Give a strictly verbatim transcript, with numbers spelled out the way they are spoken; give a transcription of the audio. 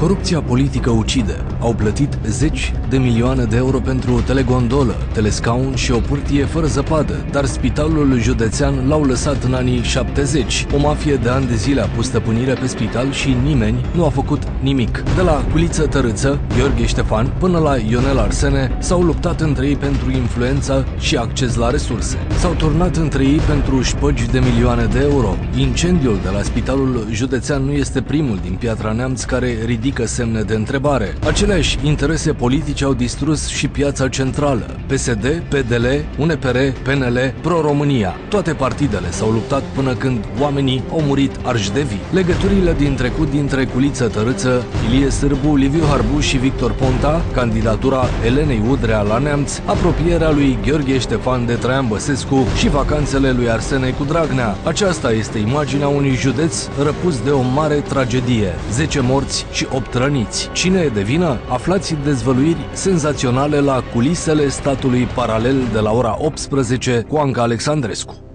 Corupția politică ucide. Au plătit zeci de milioane de euro pentru o telegondolă, telescaun și o pârtie fără zăpadă, dar spitalul județean l-au lăsat în anii șaptezeci. O mafie de ani de zile a pus stăpânire pe spital și nimeni nu a făcut nimic. De la Culiță Tărâță, Gheorghe Ștefan, până la Ionel Arsene, s-au luptat între ei pentru influență și acces la resurse. S-au turnat între ei pentru șpăgi de milioane de euro. Incendiul de la spitalul județean nu este primul din Piatra Neamț care ridică semne de întrebare. Aceleași interese politice au distrus și piața centrală. P S D, P D L, U N P R, P N L, Pro-România. Toate partidele s-au luptat până când oamenii au murit arși de vii. Legăturile din trecut dintre Culiță Tărâță, Ilie Sârbu, Liviu Harbu și Victor Ponta, candidatura Elenei Udrea la Neamț, apropierea lui Gheorghe Ștefan de Traian Băsescu și vacanțele lui Arsene cu Dragnea. Aceasta este imaginea unui județ răpus de o mare tragedie. zece morți și opt răniți. Cine e de vină? Aflați dezvăluiri senzaționale la Culisele statului paralel de la ora optsprezece cu Anca Alexandrescu.